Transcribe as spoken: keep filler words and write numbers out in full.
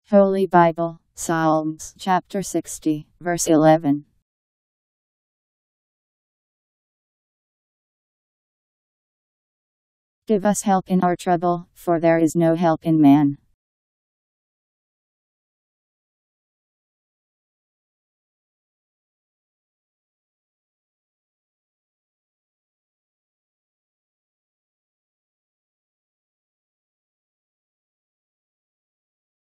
Holy Bible, Psalms chapter sixty, verse eleven. Give us help in our trouble, for there is no help in man.